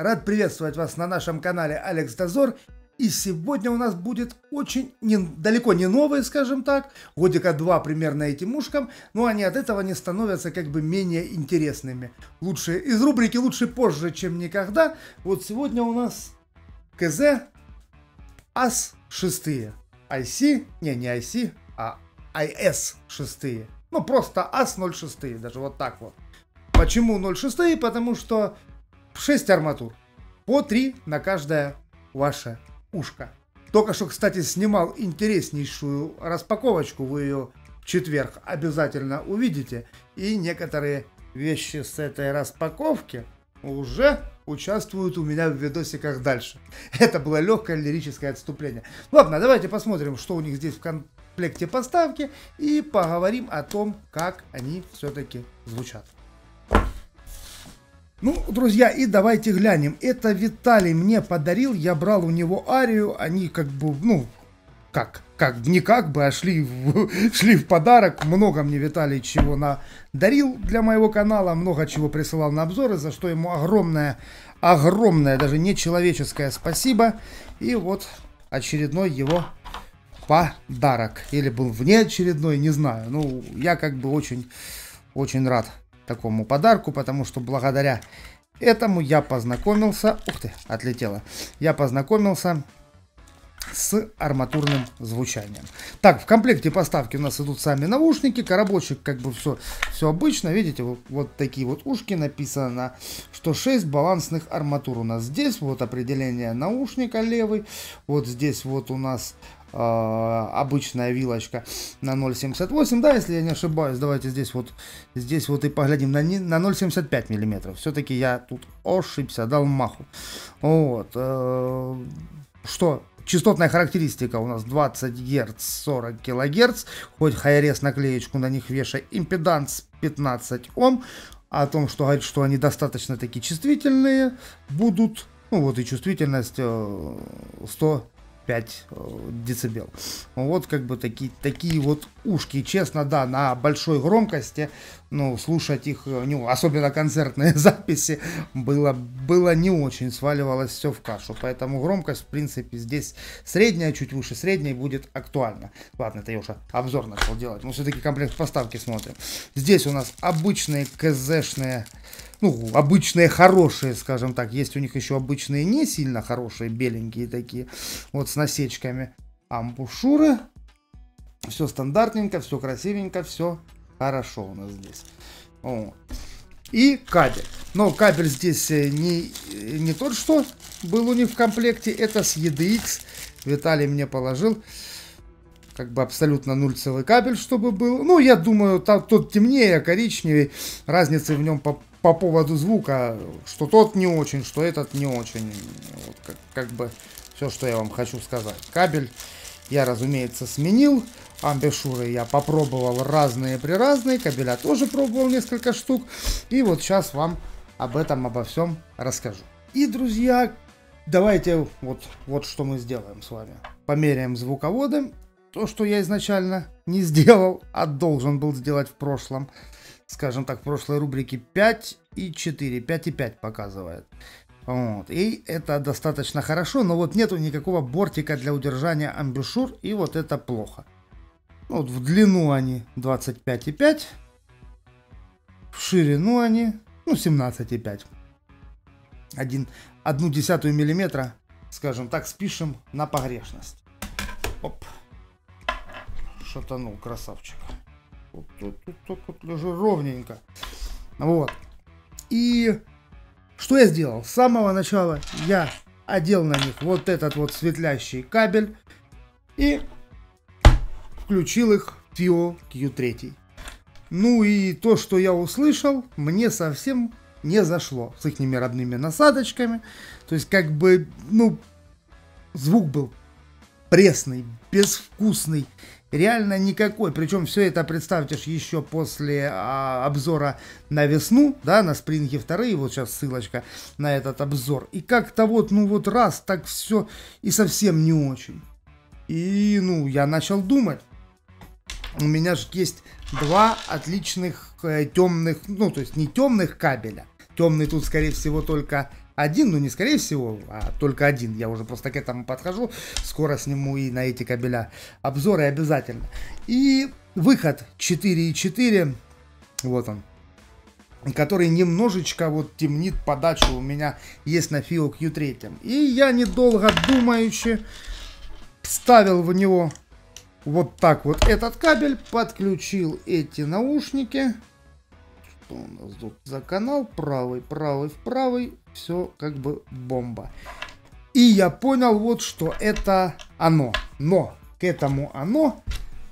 рад приветствовать вас на нашем канале Алекс Дозор. И сегодня у нас будет очень далеко не новые, скажем так, годика 2 примерно этим ушкам, но они от этого не становятся как бы менее интересными. Лучше из рубрики «Лучше позже, чем никогда». Вот сегодня у нас КЗ АС-6. IC, не IC, а IS-6. Ну просто АС-06, даже вот так вот. Почему 0,6? Потому что 6 арматур, по 3 на каждое ваше ушко. Только что, кстати, снимал интереснейшую распаковочку, вы ее в четверг обязательно увидите. И некоторые вещи с этой распаковки уже участвуют у меня в видосиках дальше. Это было легкое лирическое отступление. Ладно, давайте посмотрим, что у них здесь в комплекте поставки, и поговорим о том, как они все-таки звучат. Ну, друзья, и давайте глянем. Это Виталий мне подарил, я брал у него Арию, они как бы, ну, не как бы, а шли в подарок. Много мне Виталий чего надарил для моего канала, много чего присылал на обзоры, за что ему огромное, даже нечеловеческое спасибо. И вот очередной его подарок. Или был внеочередной, не знаю. Ну, я как бы очень рад такому подарку, потому что благодаря этому я познакомился, ух ты, отлетело, я познакомился с арматурным звучанием. Так, в комплекте поставки у нас идут сами наушники, коробочек как бы все обычно, видите, вот такие вот ушки, написано, что 6 балансных арматур у нас здесь, вот определение наушника левый, вот здесь вот у нас обычная вилочка на 0,78, да, если я не ошибаюсь, давайте здесь вот и поглядим на 0,75 миллиметров. Все-таки я тут ошибся, дал маху. Вот, что частотная характеристика у нас 20 Гц, 40 кГц, хоть хайрес наклеечку на них вешай, импеданс 15 Ом, о том, что говорит, что они достаточно таки чувствительные будут, ну вот и чувствительность 105 децибел. Вот как бы такие вот ушки. Честно, да, на большой громкости, ну, слушать их, ну, особенно концертные записи, было не очень, сваливалось все в кашу. Поэтому громкость, в принципе, здесь средняя, чуть выше средней будет актуальна. Ладно, это я уже обзор начал делать. Но все-таки комплект поставки смотрим. Здесь у нас обычные КЗшные, ну, обычные хорошие, скажем так. Есть у них еще обычные не сильно хорошие, беленькие такие, вот с насечками. Амбушюры. Все стандартненько, все красивенько, все хорошо у нас здесь. Вот. И кабель. Но кабель здесь не тот, что был у них в комплекте. Это с EDX. Виталий мне положил как бы абсолютно нульцевый кабель, чтобы был. Ну, я думаю, тот темнее, коричневый. Разницы в нем по поводу звука, что тот не очень, что этот не очень. Вот, как бы все, что я вам хочу сказать. Кабель я, разумеется, сменил. Амбушюры я попробовал разные-приразные. Кабеля тоже пробовал несколько штук. И вот сейчас вам обо всем расскажу. И, друзья, давайте вот что мы сделаем с вами. Померяем звуководом. То, что я изначально не сделал, а должен был сделать в прошлом. Скажем так, в прошлой рубрике 5,4, 5,5 показывает. Вот. И это достаточно хорошо, но вот нету никакого бортика для удержания амбушюр, и вот это плохо. Вот в длину они 25,5, в ширину они, ну, 17,5. 0,1 миллиметра, скажем так, спишем на погрешность. Оп. Шатанул, красавчик. Вот лежу ровненько. Вот. И что я сделал? С самого начала я одел на них вот этот вот светлящий кабель и включил их в FIO Q3. Ну и то, что я услышал, мне совсем не зашло с их родными насадочками. То есть как бы, ну, звук был пресный, безвкусный, реально никакой. Причем все это, представьте, еще после обзора на весну, да, на спринги 2, вот сейчас ссылочка на этот обзор. И как-то вот, ну вот раз, так все и совсем не очень. И, ну, я начал думать. У меня же есть два отличных темных, ну, то есть не темных кабеля. Темный тут, скорее всего, только один, ну не скорее всего, а только один. Я уже просто к этому подхожу. Скоро сниму и на эти кабеля обзоры обязательно. И выход 4.4. Вот он. Который немножечко вот темнит подачу у меня есть на FiiO Q3. И я, недолго думаючи, вставил в него вот так вот этот кабель, подключил эти наушники. Что у нас тут за канал? Правый, правый, правый. Все как бы бомба. И я понял вот, что это оно. Но к этому оно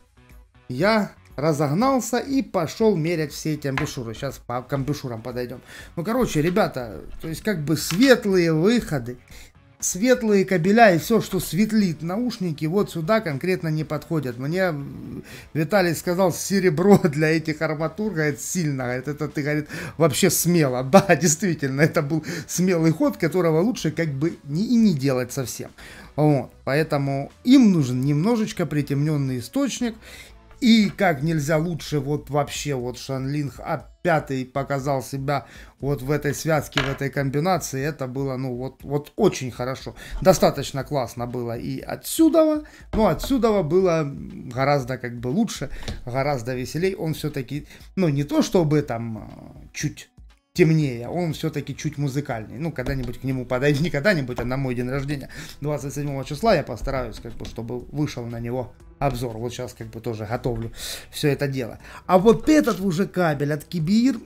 я разогнался и пошел мерять все эти амбушюры. Сейчас по амбушюрам подойдем. Ну, короче, ребята, то есть как бы светлые выходы, светлые кабеля и все, что светлит наушники, вот сюда конкретно не подходят. Мне Виталий сказал, серебро для этих арматур, говорит, сильно. Говорит, это ты, говорит, вообще смело. Да, действительно, это был смелый ход, которого лучше как бы не делать совсем. Вот, поэтому им нужен немножечко притемненный источник. И как нельзя лучше вот вообще вот Shanling A5 показал себя вот в этой связке, в этой комбинации. Это было, ну, вот очень хорошо. Достаточно классно было и отсюда, но отсюда было гораздо как бы лучше, гораздо веселей. Он все-таки, ну, не то чтобы там чуть темнее, он все-таки чуть музыкальный. Ну, когда-нибудь к нему подойду, не когда-нибудь, а на мой день рождения, 27 числа, я постараюсь, как бы, чтобы вышел на него обзор. Вот сейчас как бы тоже готовлю все это дело. А вот этот уже кабель от Kibir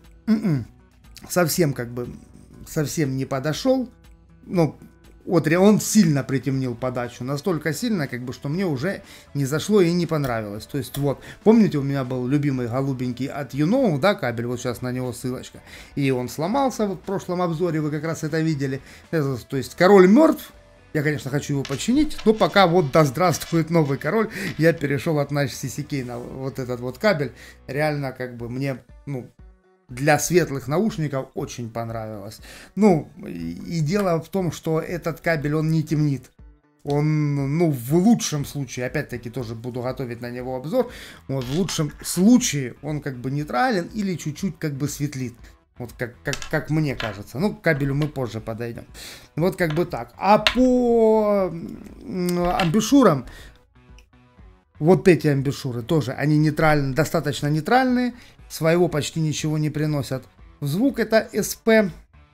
совсем как бы, совсем не подошел. Ну, вот он сильно притемнил подачу, настолько сильно, как бы, что мне уже не зашло и не понравилось. То есть вот, помните, у меня был любимый голубенький от Юноу, да, кабель, вот сейчас на него ссылочка. И он сломался, вот в прошлом обзоре вы как раз это видели. Это, то есть король мертв. Я, конечно, хочу его починить, но пока вот да здравствует новый король, я перешел от Nash CCK на вот этот вот кабель. Реально, как бы, мне, ну, для светлых наушников очень понравилось. Ну, и дело в том, что этот кабель, он не темнит. Он, ну, в лучшем случае, опять-таки, тоже буду готовить на него обзор, вот, в лучшем случае он как бы нейтрален или чуть-чуть как бы светлит. Вот как мне кажется. Ну, к кабелю мы позже подойдем. Вот как бы так. А по амбушюрам, вот эти амбушюры тоже, они нейтральные, достаточно нейтральные. Своего почти ничего не приносят. Звук это SP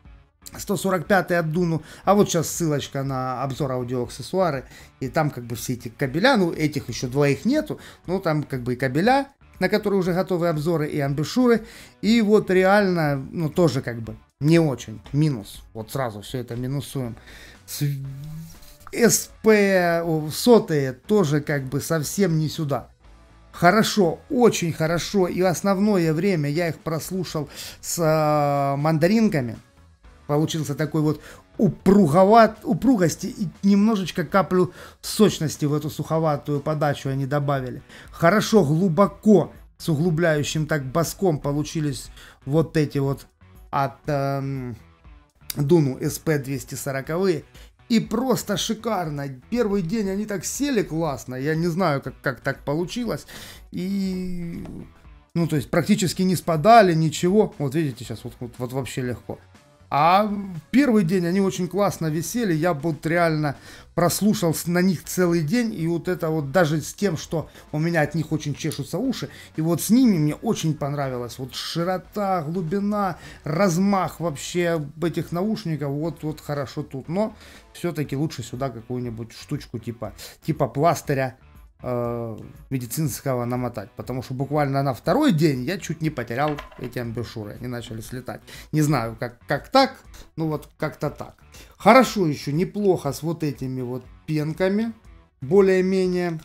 145 от Дуну. А вот сейчас ссылочка на обзор аудиоаксессуары. И там как бы все эти кабеля, ну этих еще двоих нету. Но там как бы и кабеля, на которые уже готовы обзоры, и амбушюры. И вот реально, ну тоже как бы не очень. Минус. Вот сразу все это минусуем. SP сотые тоже как бы совсем не сюда. Хорошо, очень хорошо. И основное время я их прослушал с мандаринками. Получился такой вот упругости и немножечко каплю сочности в эту суховатую подачу они добавили. Хорошо, глубоко, с углубляющим так баском получились вот эти вот от Дуну SP240. И просто шикарно. Первый день они так сели классно. Я не знаю, как так получилось. И, ну, то есть практически не спадали, ничего. Вот видите, сейчас вот вообще легко. А первый день они очень классно висели, я вот реально прослушал на них целый день, и вот это вот даже с тем, что у меня от них очень чешутся уши, и вот с ними мне очень понравилось, вот широта, глубина, размах вообще этих наушников, вот хорошо тут, но все-таки лучше сюда какую-нибудь штучку типа пластыря медицинского намотать, потому что буквально на второй день я чуть не потерял эти амбушюры, они начали слетать. Не знаю, как так, ну вот как-то так. Хорошо еще, неплохо с вот этими вот пенками, более-менее,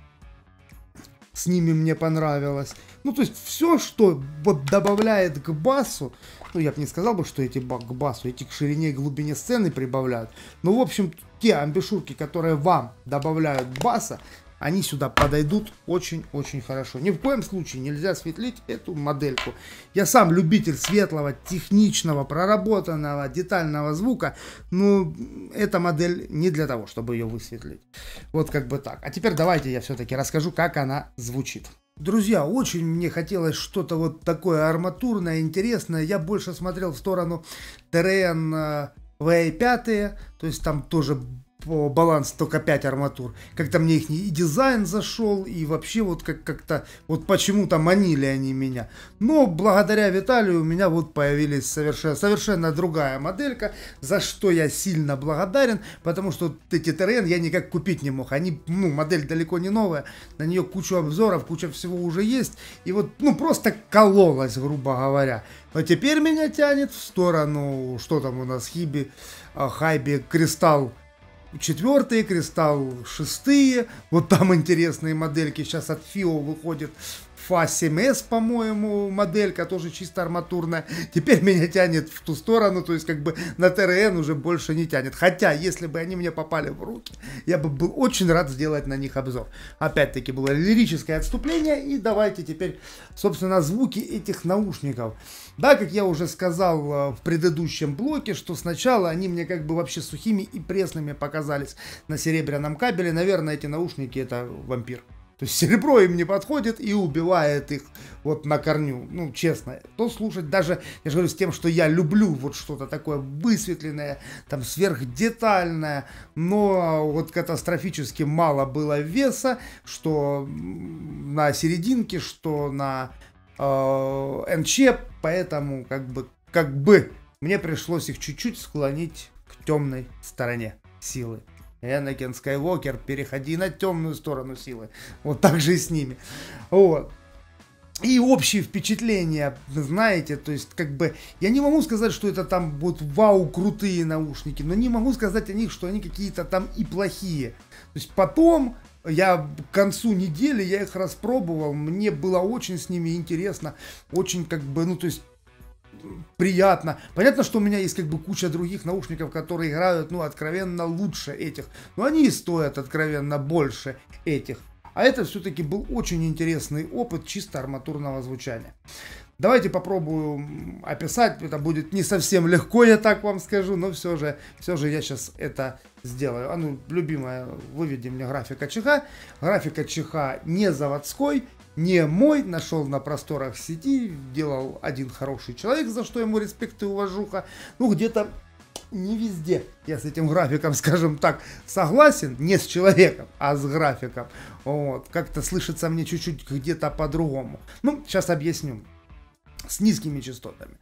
с ними мне понравилось. Ну, то есть все, что вот добавляет к басу, ну, я бы не сказал бы, что эти к басу, эти к ширине и глубине сцены прибавляют, но, в общем, те амбушюрки, которые вам добавляют баса, они сюда подойдут очень-очень хорошо. Ни в коем случае нельзя светлить эту модельку. Я сам любитель светлого, техничного, проработанного, детального звука. Но эта модель не для того, чтобы ее высветлить. Вот как бы так. А теперь давайте я все-таки расскажу, как она звучит. Друзья, очень мне хотелось что-то вот такое арматурное, интересное. Я больше смотрел в сторону ТРН VA5, то есть там тоже по баланс только 5 арматур. Как-то мне их и дизайн зашел, и вообще вот как-то вот почему-то манили они меня. Но благодаря Виталию у меня вот появились совершенно другая моделька, за что я сильно благодарен, потому что вот эти ТРН я никак купить не мог. Они, ну, модель далеко не новая, на нее кучу обзоров, куча всего уже есть, и вот, ну, просто кололась, грубо говоря. Но теперь меня тянет в сторону, что там у нас, Хайби, Кристалл 4, Кристалл 6, вот там интересные модельки. Сейчас от FIO выходит FA7S, по-моему, моделька, тоже чисто арматурная. Теперь меня тянет в ту сторону, то есть как бы на ТРН уже больше не тянет. Хотя, если бы они мне попали в руки, я бы был очень рад сделать на них обзор. Опять-таки было лирическое отступление, и давайте теперь, собственно, звуки этих наушников. Да, как я уже сказал в предыдущем блоке, что сначала они мне как бы вообще сухими и пресными показались на серебряном кабеле. Наверное, эти наушники это вампир. То есть серебро им не подходит и убивает их вот на корню. Ну, честно, то слушать даже, я же говорю, с тем, что я люблю вот что-то такое высветленное, там сверхдетальное, но вот катастрофически мало было веса, что на серединке, что на НЧ, поэтому как бы мне пришлось их чуть-чуть склонить к темной стороне силы. Энакин Скайуокер, переходи на темную сторону силы. Вот так же и с ними. Вот. И общие впечатления, знаете, то есть как бы я не могу сказать, что это там вот вау крутые наушники, но не могу сказать о них, что они какие-то там и плохие. То есть потом я к концу недели я их распробовал, мне было очень с ними интересно, очень как бы, ну то есть приятно. Понятно, что у меня есть как бы куча других наушников, которые играют, ну, откровенно лучше этих. Но они и стоят откровенно больше этих. А это все-таки был очень интересный опыт чисто арматурного звучания. Давайте попробую описать. Это будет не совсем легко, я так вам скажу, но все же я сейчас это сделаю. А ну, любимая, выведи мне график АЧХ. График АЧХ не заводской, не мой, нашел на просторах сети, делал один хороший человек, за что ему респект и уважуха. Ну, где-то не везде я с этим графиком, скажем так, согласен, не с человеком, а с графиком. Вот, как-то слышится мне чуть-чуть где-то по-другому. Ну, сейчас объясню. С низкими частотами.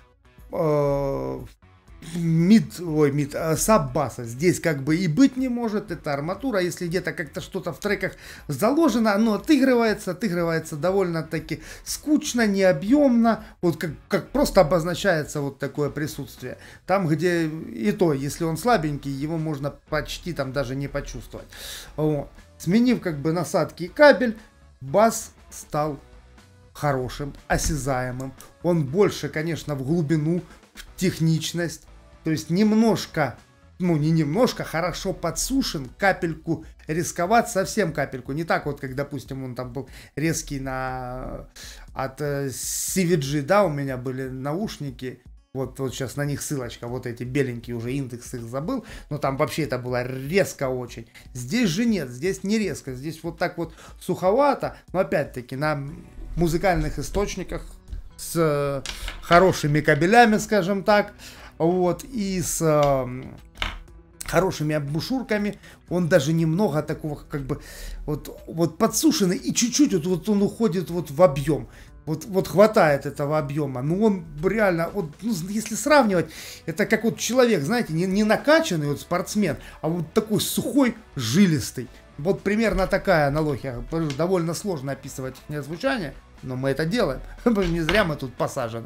Саб-баса здесь как бы и быть не может, это арматура, если где-то как-то что-то в треках заложено, оно отыгрывается довольно-таки скучно, необъемно, вот как просто обозначается вот такое присутствие. Там, где и то, если он слабенький, его можно почти там даже не почувствовать. Вот. Сменив как бы насадки и кабель, бас стал хорошим, осязаемым. Он больше, конечно, в глубину, в техничность. То есть немножко, ну не немножко, хорошо подсушен, капельку рисковать, совсем капельку. Не так вот, как, допустим, он там был резкий от CVG, да, у меня были наушники. Вот сейчас на них ссылочка, вот эти беленькие уже, индекс их забыл, но там вообще это было резко очень. Здесь же нет, здесь не резко, здесь вот так вот суховато, но опять-таки на музыкальных источниках с хорошими кабелями, скажем так, вот, и с хорошими обмушюрками, он даже немного такого как бы вот подсушенный и чуть-чуть вот он уходит вот в объем. Вот хватает этого объема, но он реально, вот, ну, если сравнивать, это как вот человек, знаете, не накачанный вот спортсмен, а вот такой сухой, жилистый. Вот примерно такая аналогия. Довольно сложно описывать их звучание, но мы это делаем. Не зря мы тут посажены.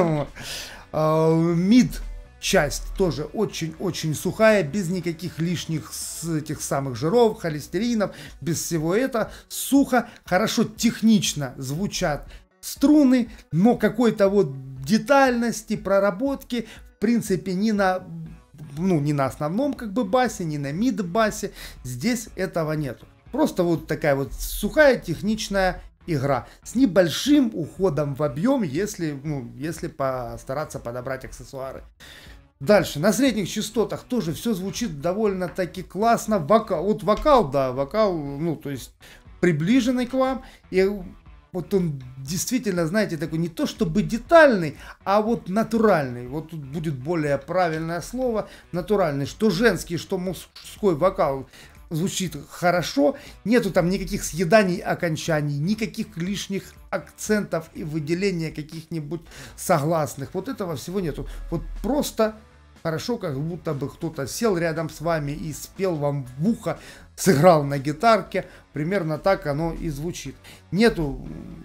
Мид часть тоже очень-очень сухая, без никаких лишних этих самых жиров, холестеринов, без всего этого. Сухо, хорошо технично звучат струны, но какой-то вот детальности, проработки, в принципе, не на основном как бы басе, не на мид-басе, здесь этого нету. Просто вот такая вот сухая техничная игра с небольшим уходом в объем, если постараться подобрать аксессуары. Дальше, на средних частотах тоже все звучит довольно-таки классно. Вокал, ну, то есть приближенный к вам. И вот он действительно, знаете, такой не то чтобы детальный, а вот натуральный. Вот тут будет более правильное слово, натуральный. Что женский, что мужской вокал звучит хорошо, нету там никаких съеданий окончаний, никаких лишних акцентов и выделения каких-нибудь согласных. Вот этого всего нету. Вот просто хорошо, как будто бы кто-то сел рядом с вами и спел вам в ухо, сыграл на гитарке. Примерно так оно и звучит. Нету,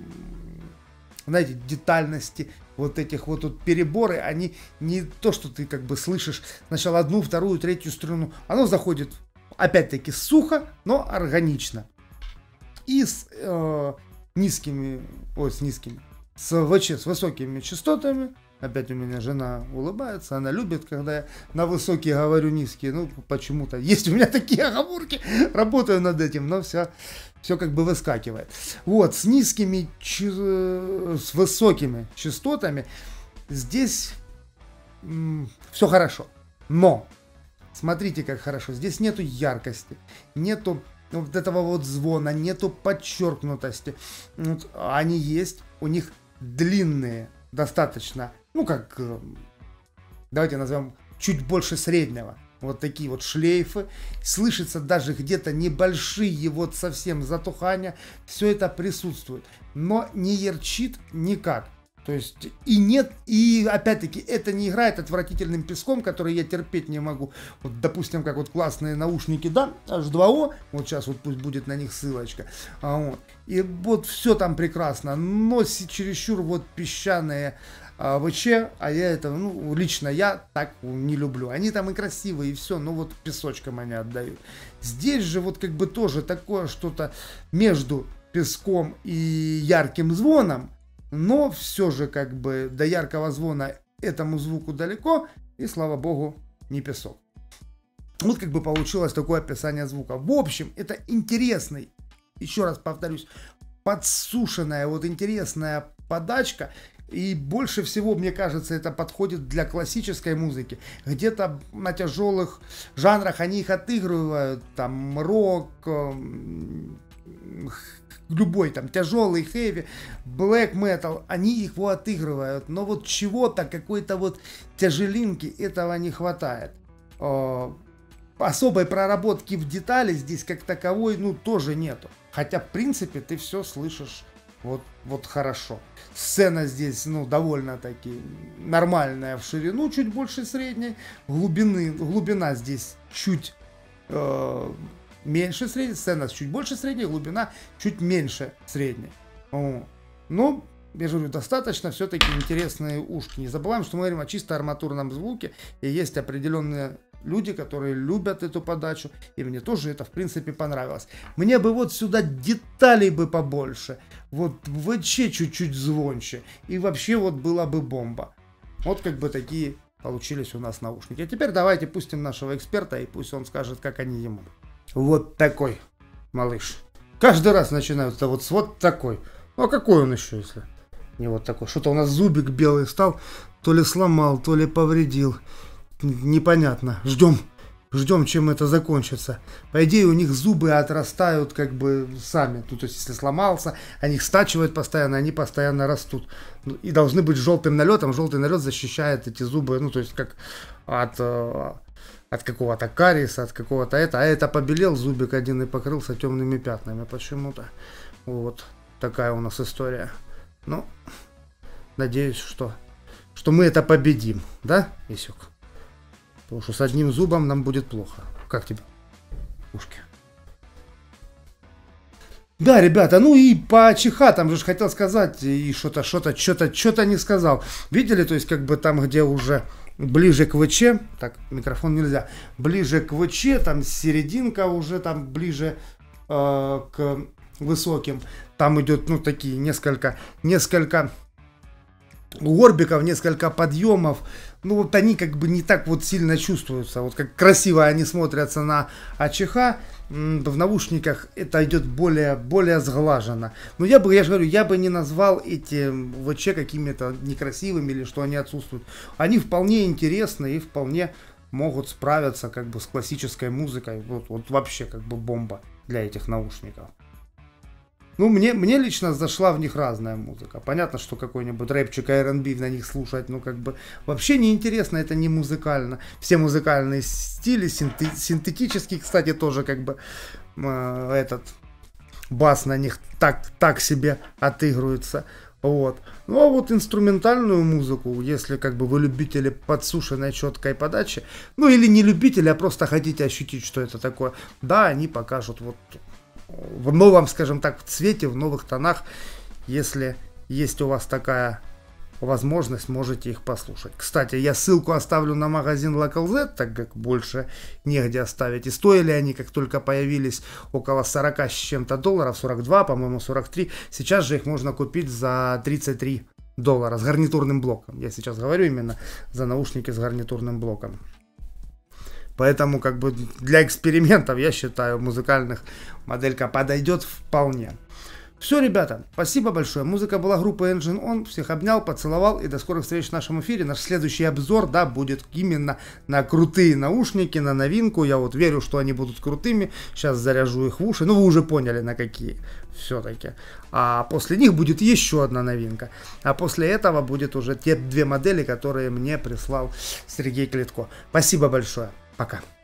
знаете, детальности, вот этих вот тут переборы, они не то, что ты как бы слышишь сначала одну, вторую, третью струну. Оно заходит опять-таки сухо, но органично. И с низкими, с ВЧ, с высокими частотами. Опять у меня жена улыбается, она любит, когда я на высокие говорю низкие. Ну, почему-то есть у меня такие оговорки, работаю над этим, но все как бы выскакивает. Вот, с низкими, с высокими частотами здесь все хорошо. Но смотрите, как хорошо. Здесь нету яркости, нету вот этого вот звона, нету подчеркнутости. Вот, они есть, у них длинные достаточно, ну как, давайте назовем чуть больше среднего. Вот такие вот шлейфы. Слышится даже где-то небольшие вот совсем затухания. Все это присутствует. Но не ярчит никак. То есть и нет, и опять-таки это не играет отвратительным песком, который я терпеть не могу. Вот допустим, как вот классные наушники, да, H2O, вот сейчас вот пусть будет на них ссылочка. Вот. И вот все там прекрасно, но чересчур вот песчаные ВЧ, а я это, ну, лично я так не люблю. Они там и красивые, и все, но вот песочком они отдают. Здесь же вот как бы тоже такое что-то между песком и ярким звоном. Но все же как бы до яркого звона этому звуку далеко, и слава богу, не песок. Вот как бы получилось такое описание звука. В общем, это интересный, еще раз повторюсь, подсушенная, вот интересная подачка. И больше всего, мне кажется, это подходит для классической музыки. Где-то на тяжелых жанрах они их отыгрывают, там рок, любой там тяжелый, хэви, black metal, они его отыгрывают, но вот чего-то, какой-то вот тяжелинки этого не хватает. Особой проработки в детали здесь как таковой, ну, тоже нету. Хотя, в принципе, ты все слышишь вот хорошо. Сцена здесь, ну, довольно-таки нормальная в ширину, чуть больше средней. Глубина здесь чуть меньше средней, сцена чуть больше средней, глубина чуть меньше средней. Но, я же говорю, достаточно все-таки интересные ушки. Не забываем, что мы говорим о чисто арматурном звуке, и есть определенные люди, которые любят эту подачу, и мне тоже это в принципе понравилось. Мне бы вот сюда деталей бы побольше, вот ВЧ чуть-чуть звонче, и вообще вот была бы бомба. Вот как бы такие получились у нас наушники. А теперь давайте пустим нашего эксперта, и пусть он скажет, как они ему. Вот такой малыш. Каждый раз начинаются вот с вот такой. А какой он еще, если не вот такой? Что-то у нас зубик белый стал, то ли сломал, то ли повредил. Непонятно. Ждем, чем это закончится. По идее, у них зубы отрастают как бы сами. То есть, если сломался, они их стачивают постоянно, они постоянно растут. И должны быть желтым налетом. Желтый налет защищает эти зубы, ну, то есть, как от какого-то кариеса, от какого-то а это побелел зубик один и покрылся темными пятнами почему-то. Вот такая у нас история. Ну, надеюсь, что мы это победим, да, Исюк? Потому что с одним зубом нам будет плохо. Как тебе ушки? Да, ребята, ну и по ЧХ, там же хотел сказать, и что-то не сказал. Видели, то есть как бы там, где уже ближе к ВЧ, так, микрофон нельзя, ближе к ВЧ, там серединка уже там ближе к высоким, там идет, ну, такие несколько горбиков, несколько подъемов, ну, вот они как бы не так вот сильно чувствуются, вот как красиво они смотрятся на АЧХ, в наушниках это идет более сглаженно. Но я же говорю, я бы не назвал эти ВЧ какими-то некрасивыми или что они отсутствуют. Они вполне интересны и вполне могут справиться как бы с классической музыкой. Вот вообще как бы бомба для этих наушников. Ну, мне лично зашла в них разная музыка. Понятно, что какой-нибудь рэпчик, R&B на них слушать, ну, как бы, вообще неинтересно, это не музыкально. Все музыкальные стили, синтетические, кстати, тоже, как бы, этот бас на них так себе отыгрывается. Вот. Ну, а вот инструментальную музыку, если, как бы, вы любители подсушенной четкой подачи, ну, или не любители, а просто хотите ощутить, что это такое, да, они покажут вот в новом, скажем так, цвете, в новых тонах. Если есть у вас такая возможность, можете их послушать. Кстати, я ссылку оставлю на магазин Local Z, так как больше негде оставить. И стоили они, как только появились, около 40 с чем-то долларов, 42, по-моему, 43. Сейчас же их можно купить за $33 с гарнитурным блоком. Я сейчас говорю именно за наушники с гарнитурным блоком. Поэтому, как бы, для экспериментов, я считаю, музыкальных моделька подойдет вполне. Все, ребята, спасибо большое. Музыка была группы Engine On. Всех обнял, поцеловал и до скорых встреч в нашем эфире. Наш следующий обзор, да, будет именно на крутые наушники, на новинку. Я вот верю, что они будут крутыми. Сейчас заряжу их в уши. Ну, вы уже поняли, на какие все-таки. А после них будет еще одна новинка. А после этого будет уже те две модели, которые мне прислал Сергей Клитко. Спасибо большое. Пока.